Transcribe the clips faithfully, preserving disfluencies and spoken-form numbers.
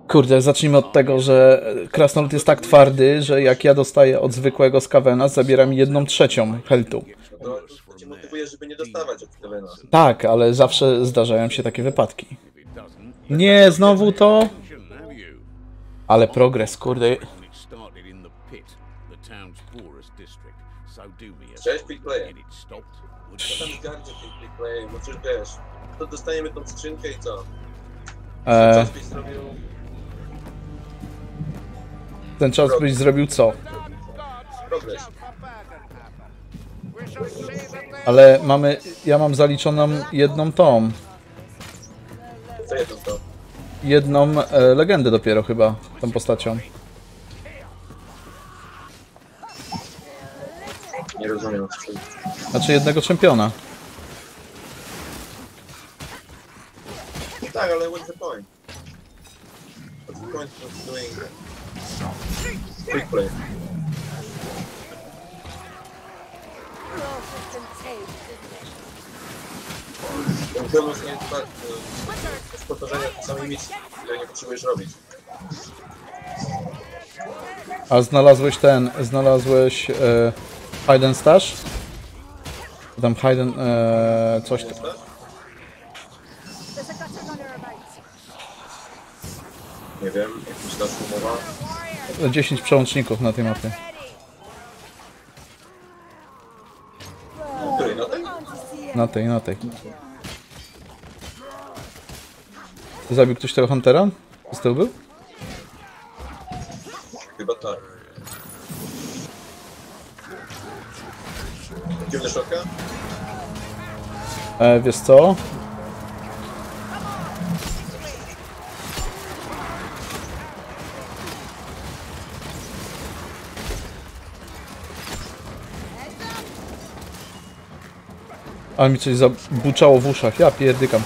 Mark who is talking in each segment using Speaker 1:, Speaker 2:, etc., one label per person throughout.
Speaker 1: Kurde, zacznijmy od tego, że krasnolud jest tak twardy, że jak ja dostaję od zwykłego skawena, zabiera mi jedną trzecią heltu.
Speaker 2: No to, to cię motywuje, żeby nie dostawać od Stevena.
Speaker 1: Tak, ale zawsze zdarzają się takie wypadki. Nie, znowu to? Ale progres, kurde.
Speaker 2: Cześć, quick play. Co tam zgardzie w tej quick play? Bo przecież wiesz, to dostajemy tą skrzynkę i co?
Speaker 1: E,
Speaker 2: Czas byś zrobił...
Speaker 1: ten czas byś zrobił co?
Speaker 2: Progres.
Speaker 1: Ale mamy, ja mam zaliczoną jedną tą,
Speaker 2: Co jedną to?
Speaker 1: jedną e, legendę dopiero chyba, tą postacią.
Speaker 2: Nie rozumiem.
Speaker 1: Znaczy jednego czempiona.
Speaker 2: Tak, ale what's the point? What's the point of doing quick play? Ten bonus nie jest tak, to jest powtarzanie tej samej misji, której nie potrzebujesz robić.
Speaker 1: A znalazłeś ten, znalazłeś e, Hidden Stash? Tam Hidden, e, coś tam.
Speaker 2: Nie wiem, jakiś nas umowa.
Speaker 1: dziesięć przełączników na tej mapie.
Speaker 2: Której na tej?
Speaker 1: Na tej, na tej. Zabił ktoś tego Huntera? Z tyłu był?
Speaker 2: Chyba tak. Idziemy do środka?
Speaker 1: E, wiesz co? A mi coś zabuczało w uszach. Ja pierdykam.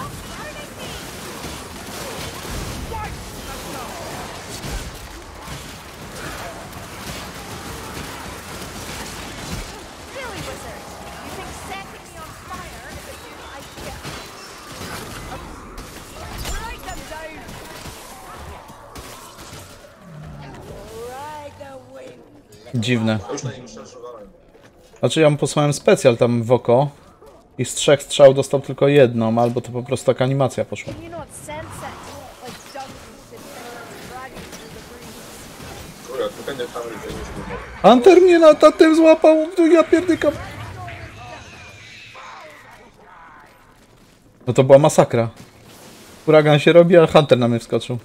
Speaker 1: Dziwne.
Speaker 2: Już na nim szarżowałem.
Speaker 1: Znaczy ja mu posłałem specjal tam w oko i z trzech strzał dostał tylko jedną, albo to po prostu taka animacja poszła.
Speaker 2: Kurwa, tu będę tam że nie zgubił.
Speaker 1: Hunter mnie na tatem złapał, ja pierdykam. No to była masakra. Huragan się robi, a Hunter na mnie wskoczył.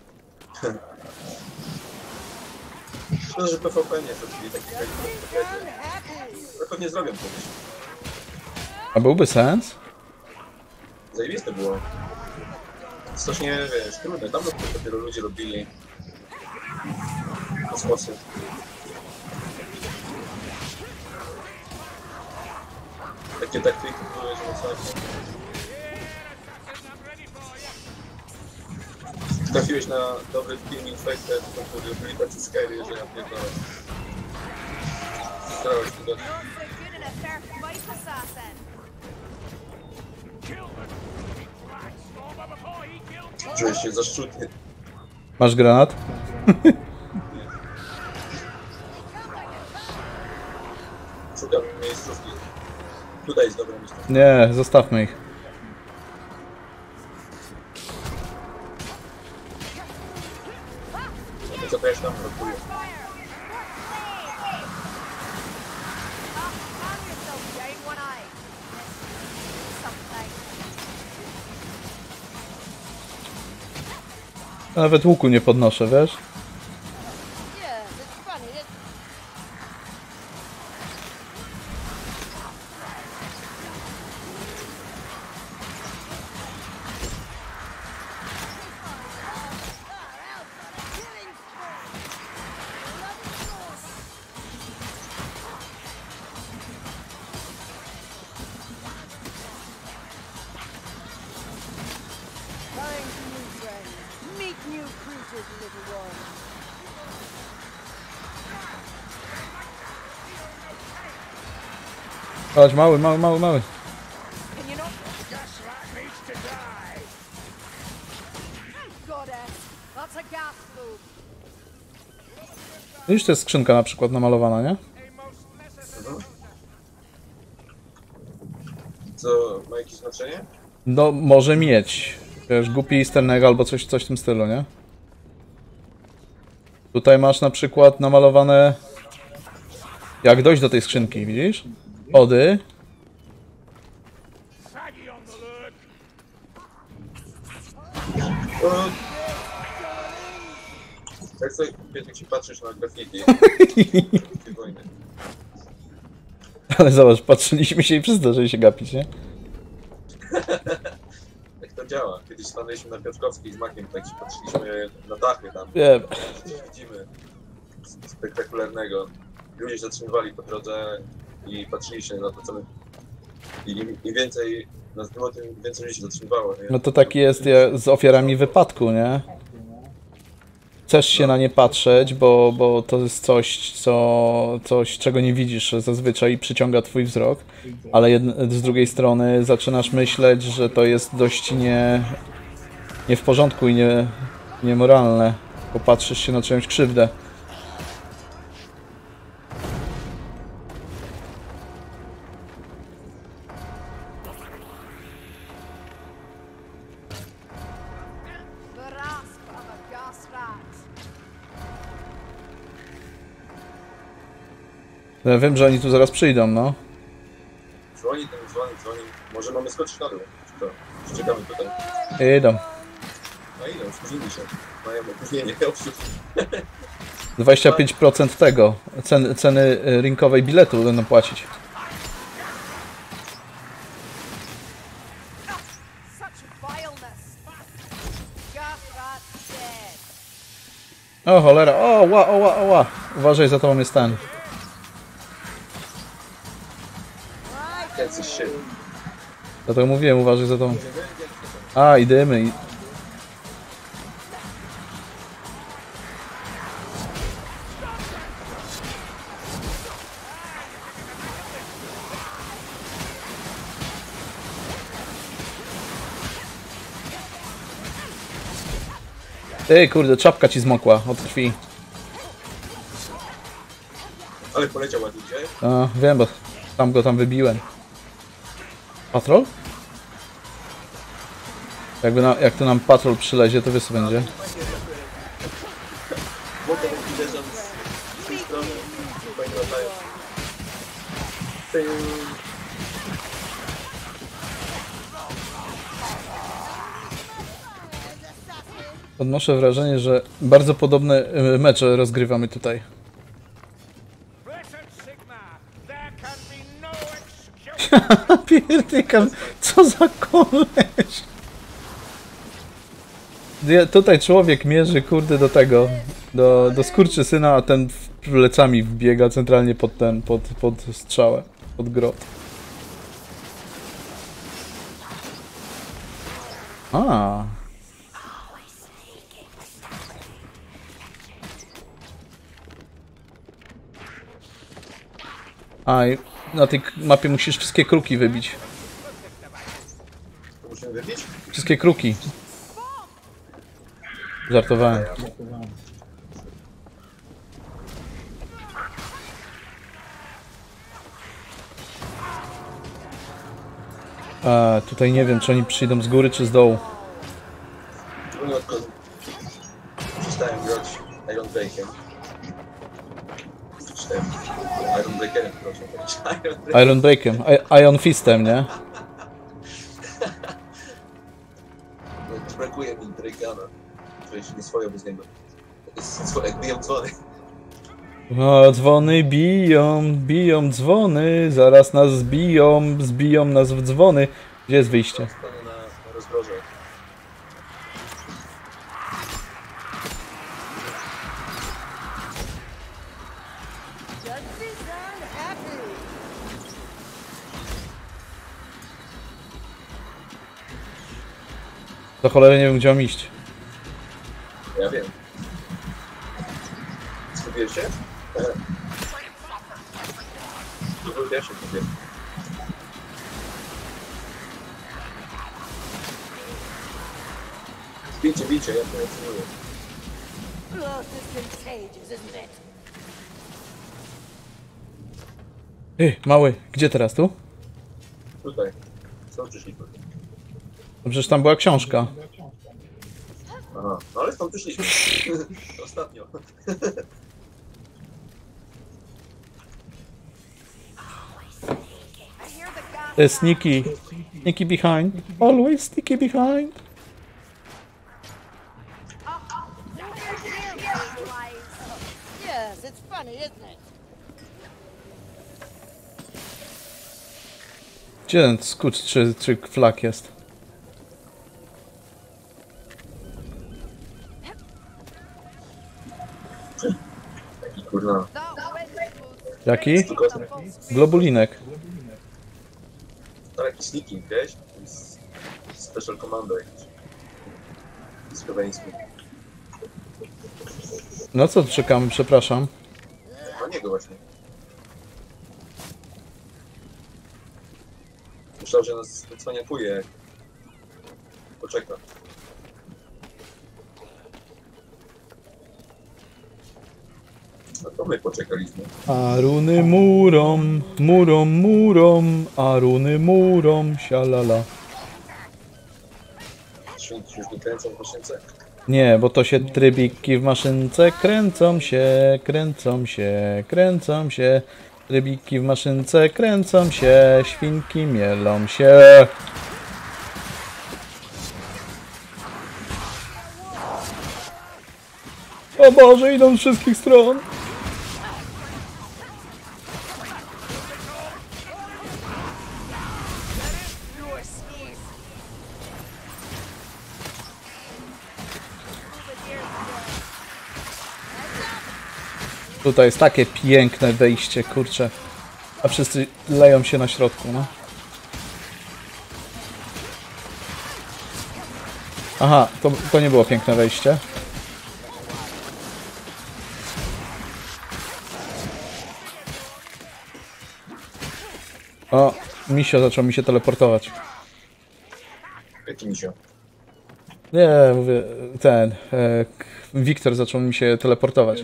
Speaker 2: Szkoda, że P V P nie zrobili takich tragedii. Ale pewnie zrobią kiedyś.
Speaker 1: A byłby sens?
Speaker 2: Zajebiste było. Strasznie, wiesz, trudne. Dawno to dopiero ludzie robili kosmosy. Takie taktyki były, że masakra. Trafiłeś na dobry film Infected, to byli tacy scary, że ja pierdolę. Starałeś tu dać. Czułeś się zaszczutny.
Speaker 1: Masz granat?
Speaker 2: Szukam miejscówki. Tutaj jest dobre miejsce.
Speaker 1: Nie, zostawmy ich.
Speaker 2: Co to ja się tam rokuję?
Speaker 1: Nawet łuku nie podnoszę, wiesz? Chodź, mały, mały, mały, mały. Widzisz, to jest skrzynka na przykład namalowana, nie?
Speaker 2: Mhm. Co, ma jakieś znaczenie?
Speaker 1: No, może mieć. Wiesz, głupi easter egg albo coś, coś w tym stylu, nie? Tutaj masz na przykład namalowane... Jak dojść do tej skrzynki, widzisz? Ody.
Speaker 2: O! Jak sobie, jak się patrzysz na grafiki tej wojny.
Speaker 1: Ale zobacz, patrzyliśmy się i przyzdarzyli się gapić, nie?
Speaker 2: Jak to działa? Kiedyś stanęliśmy na Piotrkowskiej z Makiem, tak się patrzyliśmy na dachy tam.
Speaker 1: Wiem.
Speaker 2: Coś widzimy spektakularnego. Ludzie się zatrzymywali po drodze i patrzyli się na to, co my... I im, im więcej nas było, tym więcej ludzi się zatrzymywało, nie?
Speaker 1: No to taki jest je- z ofiarami wypadku, nie? Chcesz się na nie patrzeć, bo, bo to jest coś, co, coś, czego nie widzisz zazwyczaj i przyciąga twój wzrok, ale jed- z drugiej strony zaczynasz myśleć, że to jest dość nie, nie w porządku i nie, niemoralne. Popatrzysz się na czyjąś krzywdę. Ja wiem, że oni tu zaraz przyjdą, no.
Speaker 2: Dzwoni ten, dzwoni, dzwoni. Może mamy skoczyć na dół. Czy to? Czy czekamy tutaj?
Speaker 1: Idą.
Speaker 2: No idą, spóźnili się. Mają opóźnienie.
Speaker 1: dwadzieścia pięć procent tego, cen, ceny rynkowej biletu będą płacić. O cholera, o ła, o ła, o ła. Uważaj, za tobą jest ten.
Speaker 2: Jacyś się.
Speaker 1: Dlatego mówiłem, uważaj za tobą. A, idziemy. I... Ej, kurde, czapka ci zmokła od krwi.
Speaker 2: Ale poleciał ładnie dzisiaj.
Speaker 1: A, wiem, bo tam go tam wybiłem. Patrol? Jakby na, jak tu nam patrol przylezie, to wysy będzie.
Speaker 2: Mogę uderzam z tej strony. Fajnie latają. Ty...
Speaker 1: Odnoszę wrażenie, że bardzo podobne y, mecze rozgrywamy tutaj. Pierdykam, co za koleś! Ja, tutaj człowiek mierzy, kurde, do tego, do, do skurczysyna, a ten plecami wbiega centralnie pod ten, pod, pod strzałę, pod grot. A. A, i na tej mapie musisz wszystkie kruki wybić.
Speaker 2: To musimy wypić?
Speaker 1: Wszystkie kruki. Żartowałem. A, tutaj nie wiem, czy oni przyjdą z góry, czy z dołu.
Speaker 2: Przestałem grać Iron Breakiem. Przeczytałem Iron Breakerem, proszę. Iron Breaker.
Speaker 1: Iron Breakiem, I Iron Fistem, nie?
Speaker 2: No, brakuje mi Drakena. Czuję się nieswojo bez niego. Jest swoje, jak biją dzwony.
Speaker 1: O, dzwony biją, biją dzwony, zaraz nas zbiją, zbiją nas w dzwony. Gdzie jest wyjście?
Speaker 2: Stanę na, na rozdroże.
Speaker 1: Do cholery nie wiem, gdzie mam iść.
Speaker 2: Ja wiem. Skupiłeś się? Ja się kupię. Bijcie, bijcie, ja to ocenuję.
Speaker 3: Blood is contagious, isn't it?
Speaker 1: Ej, mały, gdzie teraz tu?
Speaker 2: Tutaj. Stąd przyszliśmy.
Speaker 1: No przecież tam była książka.
Speaker 2: Aha, no ale stąd przyszliśmy. Ostatnio.
Speaker 3: I hear the gas.
Speaker 1: Uh, sneaky. Sneaky behind. Always sneaky behind.
Speaker 3: Yes, it's funny, isn't it?
Speaker 1: Gdzie ten skurcz czy, czy flak jest?
Speaker 2: Taki kurna.
Speaker 1: Jaki?
Speaker 2: Tylko
Speaker 1: Globulinek.
Speaker 2: to jakiś sneaking, wiesz? To jest Special Commando jakiś. Słoweński.
Speaker 1: No co czekamy, przepraszam.
Speaker 2: Na niego właśnie. Myślał, że nas wycwaniakuje. Poczeka. A to my poczekaliśmy.
Speaker 1: A runy murą, murą, murą, a runy murą, sialala.
Speaker 2: Świnki już nie kręcą w maszynce?
Speaker 1: Nie, bo to się trybiki w maszynce kręcą się, kręcą się, kręcą się. Trybiki w maszynce kręcą się, świnki mielą się. O Boże, idą z wszystkich stron. Tutaj jest takie piękne wejście, kurczę. A wszyscy leją się na środku, no. Aha, to, to nie było piękne wejście. O, misio zaczął mi się teleportować.
Speaker 2: Jaki misio?
Speaker 1: Nie, mówię, ten, e, k- Wiktor zaczął mi się teleportować.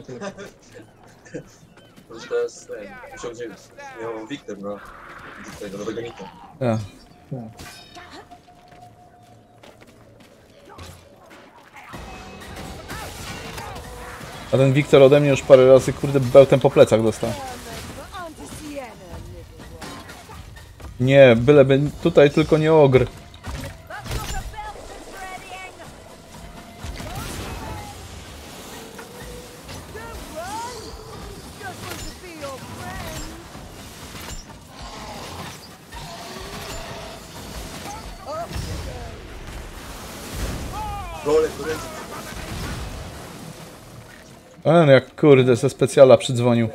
Speaker 2: To teraz ten, musiał gdzie miał Wiktor na tego nowego Nika.
Speaker 1: Ja. A ten Wiktor ode mnie już parę razy, kurde, bełtem po plecach dostał.
Speaker 3: On to Sienna, little one.
Speaker 1: Nie, byleby tutaj tylko nie ogr.
Speaker 3: That's not a belt that's readying. Don't run. Just want to be your friend.
Speaker 2: Rolek do ręce.
Speaker 1: A jak kurde ze specjala przydzwonił.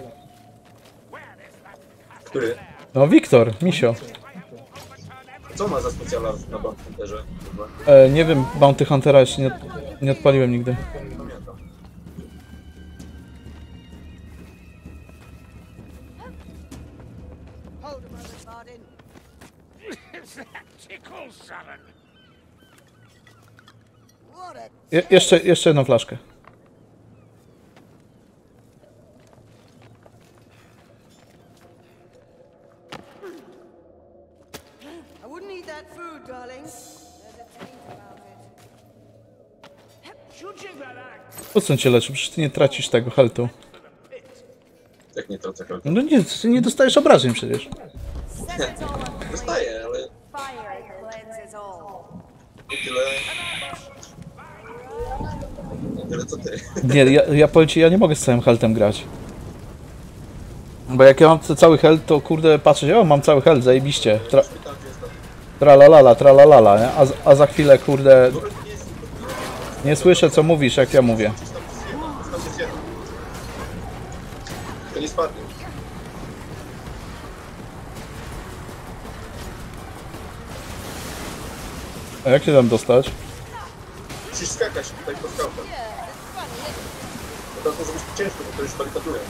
Speaker 2: Który?
Speaker 1: No Wiktor, misio.
Speaker 2: Co ma za specjala na Bounty Hunterze?
Speaker 1: E, nie wiem, Bounty Huntera jeszcze nie, nie odpaliłem nigdy.
Speaker 2: Nie pamiętam.
Speaker 3: Hold him, Mother Martin. What a
Speaker 1: Je, jeszcze, jeszcze jedną flaszkę.
Speaker 3: I wouldn't eat that food, darling. There's a taint about it.
Speaker 1: Po co on cię leczy? Przecież ty nie tracisz tego heltu.
Speaker 2: Jak nie tracę help.
Speaker 1: No nie, ty nie dostajesz obrażeń przecież.
Speaker 3: Set it all on
Speaker 2: Dostaję, ale
Speaker 3: fire cleanses all.
Speaker 2: nie tyle... Nie tyle co ty.
Speaker 1: Nie, ja, ja powiem ci, ja nie mogę z całym heltem grać. Bo jak ja mam c- cały health, to kurde patrzę, o mam cały health, zajebiście. Tra,
Speaker 2: Pytam, gdzie jest tam.
Speaker 1: tralalala, tralalala, nie? A, z- a za chwilę kurde... Nie słyszę co mówisz, jak ja mówię.
Speaker 2: Tam jest jeden. To nie spadnie.
Speaker 1: A jak się tam dostać?
Speaker 2: Musisz skakać tutaj po skałkach. To teraz może być ciężko, bo to już barykaduje.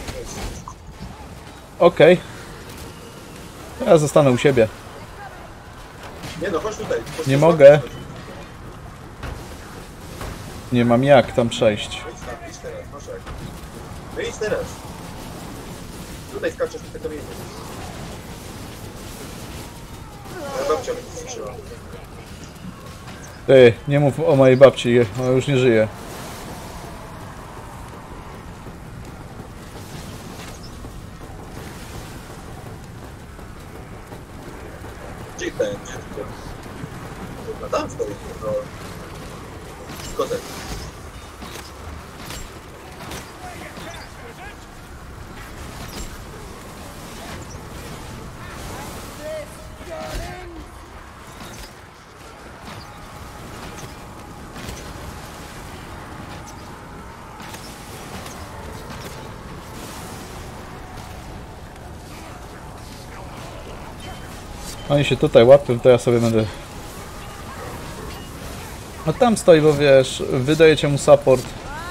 Speaker 1: Okej. Ja zostanę u siebie.
Speaker 2: Nie no, chodź tutaj. Po
Speaker 1: Nie
Speaker 2: skałkach
Speaker 1: mogę.
Speaker 2: chodź.
Speaker 1: Nie mam jak tam przejść.
Speaker 2: Idź tam, idź teraz. No. krzak. No idź teraz. Tutaj skaczesz na te kamienie. Moja babcia mnie strzela.
Speaker 1: Ty, nie mów o mojej babci, ona już nie żyje.
Speaker 2: Gdzie ten? Gdzie to? A tam stoi. No. Kotek.
Speaker 1: Oni się tutaj łapią, to ja sobie będę... A tam stoi, bo wiesz, wydajecie mu support.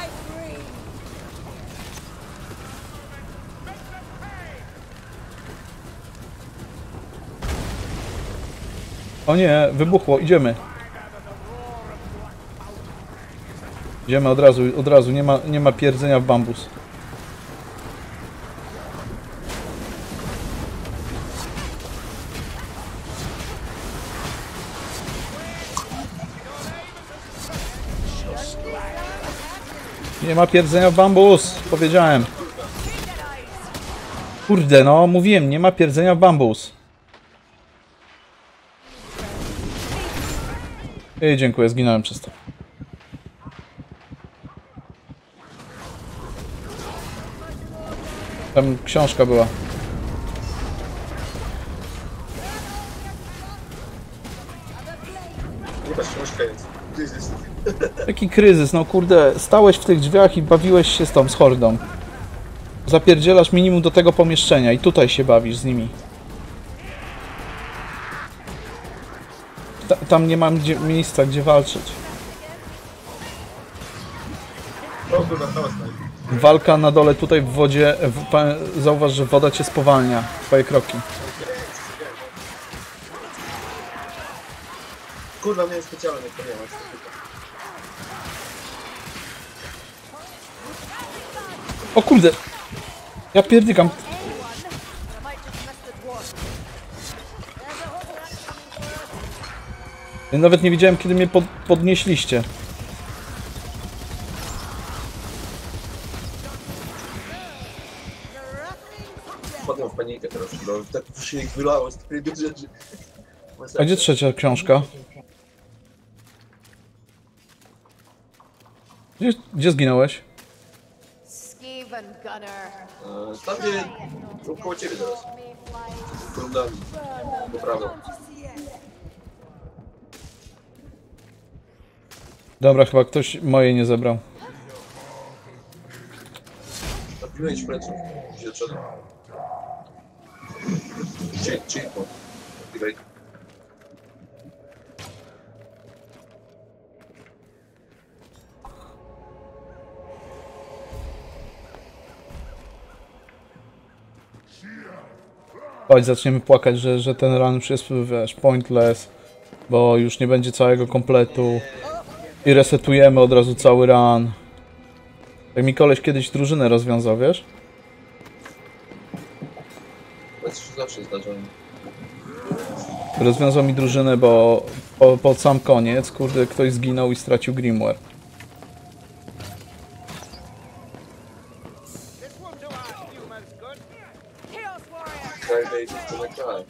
Speaker 1: O nie, wybuchło, idziemy. Idziemy od razu, od razu, nie ma, nie ma pierdzenia w bambus. Nie ma pierdzenia w bambus, powiedziałem. Kurde, no, mówiłem, nie ma pierdzenia w bambus. I dziękuję, zginąłem przez to. Tam książka była.
Speaker 2: Chyba książka jest. Kryzys.
Speaker 1: Jaki kryzys, no kurde, stałeś w tych drzwiach i bawiłeś się z tą, z hordą. Zapierdzielasz minimum do tego pomieszczenia i tutaj się bawisz z nimi. Ta, tam nie mam gdzie, miejsca, gdzie walczyć.
Speaker 2: O kurwa, hałas na nim.
Speaker 1: Walka na dole tutaj w wodzie, w, pa, zauważ, że woda cię spowalnia, twoje kroki.
Speaker 2: Kurwa, miałem specjalnie nie podjąłem.
Speaker 1: O kurde! Ja pierdykam. Ja nawet nie widziałem, kiedy mnie pod, podnieśliście.
Speaker 2: Wpadłem w panikę teraz, bo tak się ich wylało z tej rzeczy.
Speaker 1: A gdzie trzecia książka? Gdzie, gdzie zginąłeś?
Speaker 4: Skeven Gunner.
Speaker 2: E, Tam gdzie... są koło ciebie teraz. Rundami. Po prawo.
Speaker 1: Dobra, chyba ktoś moje nie zebrał.
Speaker 2: Napilnuję ci pleców. Gdzie do przodu. Chill, chill, po. Activate.
Speaker 1: Chodź, zaczniemy płakać, że, że ten run już jest, wiesz, pointless, bo już nie będzie całego kompletu i resetujemy od razu cały run. Jak mi koleś kiedyś drużynę rozwiązał, wiesz?
Speaker 2: To się zawsze zdarza.
Speaker 1: Rozwiązał mi drużynę, bo po, pod sam koniec, kurde, ktoś zginął i stracił Grimoire.
Speaker 2: Friday to na kraj.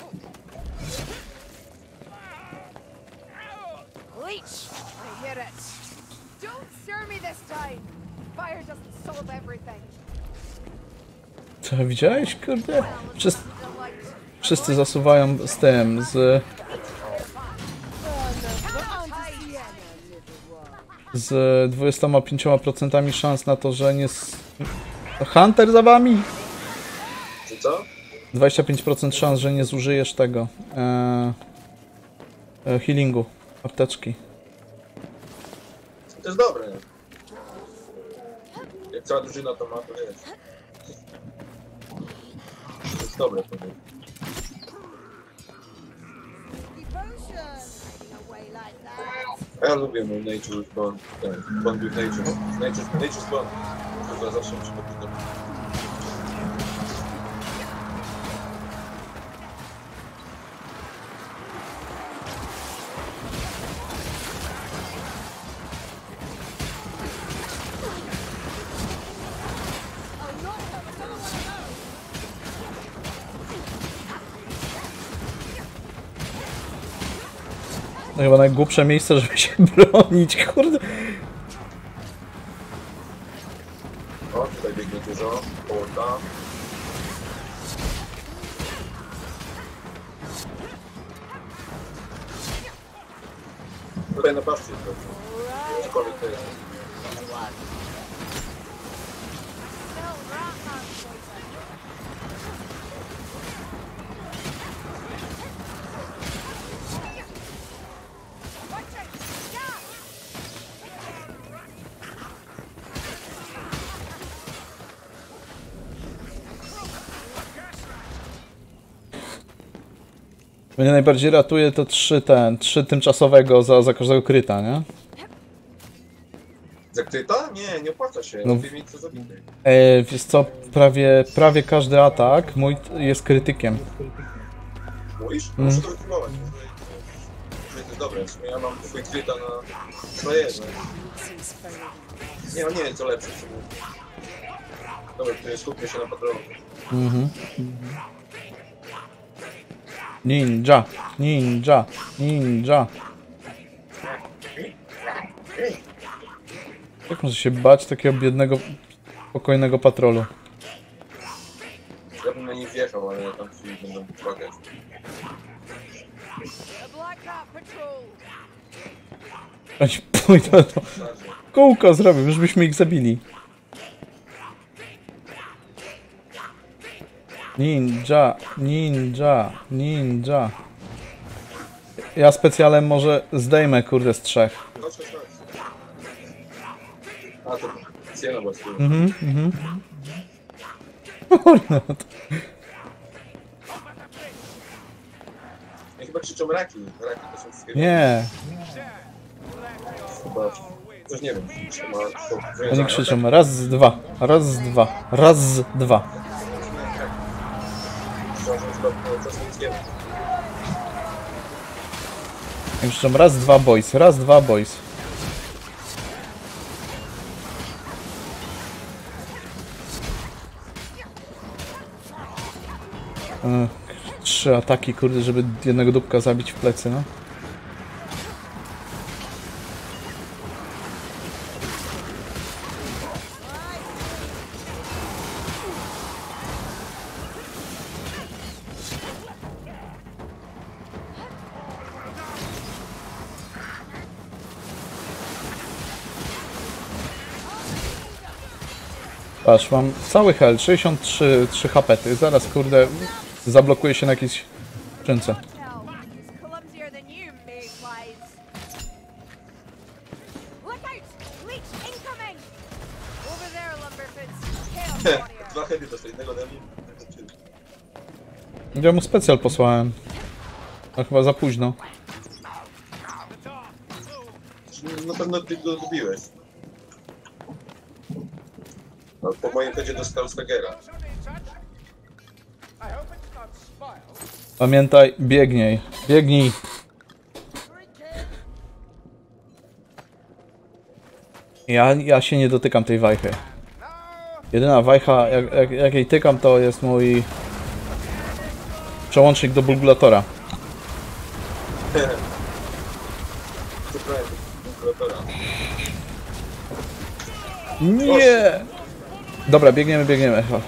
Speaker 4: Leech! I hear it. Don't stir me this time. Fire doesn't solve everything.
Speaker 1: Co, widziałeś, kurde? Wszyscy,
Speaker 4: The light.
Speaker 1: wszyscy zasuwają z tym, z... z dwudziestoma pięcioma procentami szans na to, że nie... s- Hunter za wami!
Speaker 2: Czy co?
Speaker 1: dwadzieścia pięć procent szans, że nie zużyjesz tego e, e, healingu, apteczki.
Speaker 2: To jest dobre. Jak cała drużyna to ma, to wiesz. To jest dobre, to wiesz.
Speaker 3: Devotion. Hiding away like that.
Speaker 2: A ja lubię mój Nature's Bond. Ten, Bond with Nature. Nature's, Nature's Bond. Kurwa, zawsze muszę podbić do...
Speaker 1: To chyba najgłupsze miejsce, żeby się bronić, kurde.
Speaker 2: O, tutaj biegnie dużo. Połota. Tutaj na paszcie jest dobrze. Cokolwiek to jest.
Speaker 1: Mnie najbardziej ratuje to trzy ten, trzy tymczasowego za, za każdego kryta, nie?
Speaker 2: Zakryta? Nie, nie opłaca się.
Speaker 1: No.
Speaker 2: Lepiej mieć co zabity.
Speaker 1: E, wiesz co, prawie, prawie każdy atak mój t- jest krytykiem.
Speaker 2: Mówisz?
Speaker 1: Mm.
Speaker 2: Muszę to wypróbować. Może może to jest dobre. W sumie ja mam twój kryta na frajerze. Nie, no nie jest co lepsze w sumie. Dobra, to skupmy się na patrolu.
Speaker 1: Mhm. Ninja, ninja, ninja. Jak może się bać takiego biednego, spokojnego patrolu?
Speaker 2: Ja bym na nich wjechał, ale tam ci będą płakać.
Speaker 4: The Black Hawk Patrol.
Speaker 1: Oni pójdą to kółko zrobią, już byśmy ich zabili. Ninja, ninja, ninja. Ja specjalem może zdejmę, kurde, z trzech.
Speaker 2: Chodź, chodź, chodź. A, to Siena właściwie.
Speaker 1: Mhm, mhm. Kurde, to-
Speaker 2: Ja chyba krzyczą raki. Raki to są wszystkie...
Speaker 1: nie.
Speaker 2: Chyba... Coś nie wiem. Czy ma to
Speaker 1: Oni
Speaker 2: związane.
Speaker 1: krzyczą raz, dwa, raz, dwa, raz, dwa. Oni krzyczą raz, dwa, boys, raz, dwa, boys. Ech, trzy ataki, kurde, żeby jednego dupka zabić w plecy, no. Patrz, mam cały health, sześćdziesiąt trzy hapety. Zaraz, kurde, zablokuję się na jakiejś skrzynce.
Speaker 4: Hell, he's clumsier than you, mayflies. Look out! Leech incoming! Over there, Lumberfoots. Chaos warrior.
Speaker 2: Dwa heady do jednego ode mnie.
Speaker 1: Ja mu specjal posłałem. A chyba za późno.
Speaker 2: Na pewno ty go lubiłeś. No, po moim headzie dostał Stagera.
Speaker 1: Pamiętaj, biegnij, biegnij. Ja, ja się nie dotykam tej wajchy. Jedyna wajcha, jak, jak, jak jej tykam, to jest mój przełącznik do bulgulatora.
Speaker 2: Co prawie, kalkulatora.
Speaker 1: Nie! Dobra, biegniemy, biegniemy. O.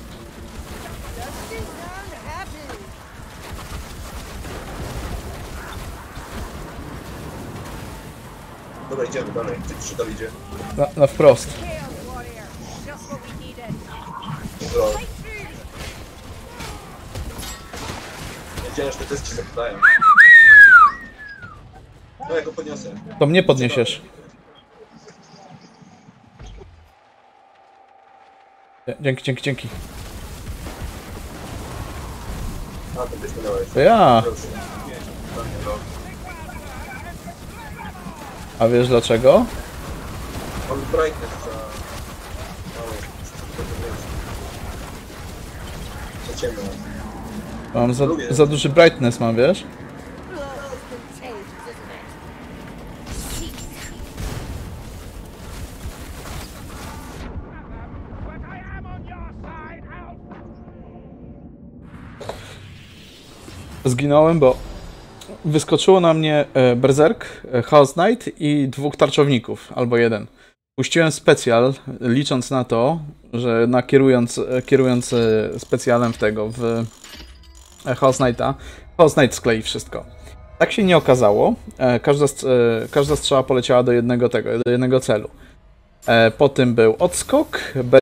Speaker 2: Dobra, idziemy dalej. Ty trzy dalej idzie.
Speaker 1: Na, na wprost.
Speaker 4: Chaos warrior. Just what we needed.
Speaker 2: No,
Speaker 4: Fight through!
Speaker 2: wiedziałem, że te teści zapytają. No, ja go podniosę.
Speaker 1: To mnie podniesiesz. Dzięki, dzięki, dzięki.
Speaker 2: A, to byś minąłeś.
Speaker 1: To ja.
Speaker 2: Proszę. No.
Speaker 1: A wiesz dlaczego?
Speaker 2: Mam brightness za... Mało. Co ciemno.
Speaker 1: Mam za, za duży brightness, mam, wiesz? Zginąłem, bo wyskoczyło na mnie e, Berserk, e, Chaos Knight i dwóch tarczowników, albo jeden. Puściłem specjal, licząc na to, że na kierując, e, kierując e, specjalem w tego, w e, Chaos Knighta, Chaos Knight sklei wszystko. Tak się nie okazało. E, każda, st- e, każda strzała poleciała do jednego tego, do jednego celu. E, po tym był odskok,